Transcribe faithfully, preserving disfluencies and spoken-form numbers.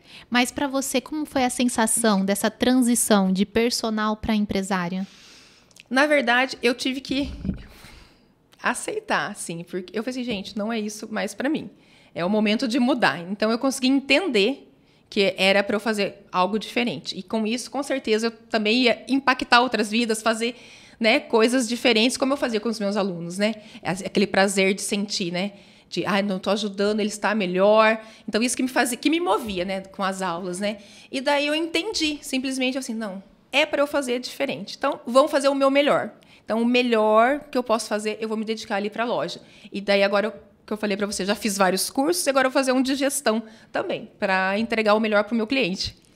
Mas para você, como foi a sensação dessa transição de personal para empresária? Na verdade, eu tive que aceitar, assim, porque eu falei assim, gente, não é isso mais para mim. É o momento de mudar. Então, eu consegui entender que era para eu fazer algo diferente. E com isso, com certeza, eu também ia impactar outras vidas, fazer, né, coisas diferentes, como eu fazia com os meus alunos, né? Aquele prazer de sentir, né? De, ah, não estou ajudando, ele está melhor. Então, isso que me fazia, que me movia, né, com as aulas, né? E daí eu entendi, simplesmente assim, não, é para eu fazer diferente. Então, vamos fazer o meu melhor. Então, o melhor que eu posso fazer, eu vou me dedicar ali para a loja. E daí, agora, que eu falei para você, já fiz vários cursos, e agora eu vou fazer um de gestão também, para entregar o melhor para o meu cliente.